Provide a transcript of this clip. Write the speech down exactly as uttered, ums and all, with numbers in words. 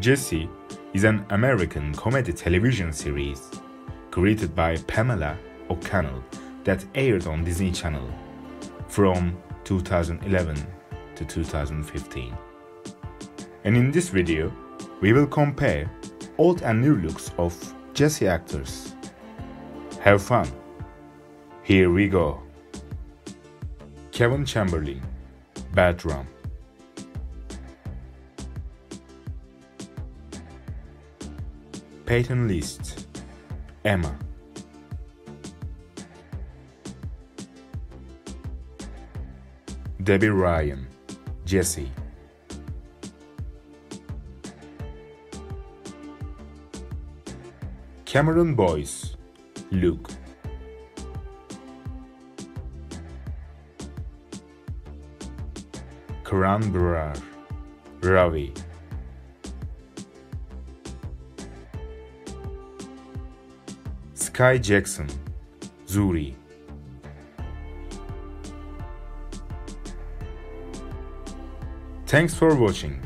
Jessie is an American comedy television series created by Pamela O'Connell that aired on Disney Channel from two thousand eleven to two thousand fifteen. And in this video, we will compare old and new looks of Jessie actors. Have fun! Here we go. Kevin Chamberlin, Bertram. Peyton List, Emma. Debby Ryan, Jessie. Cameron Boyce, Luke. Karan Brar, Ravi. Skai Jackson, Zuri. Thanks for watching.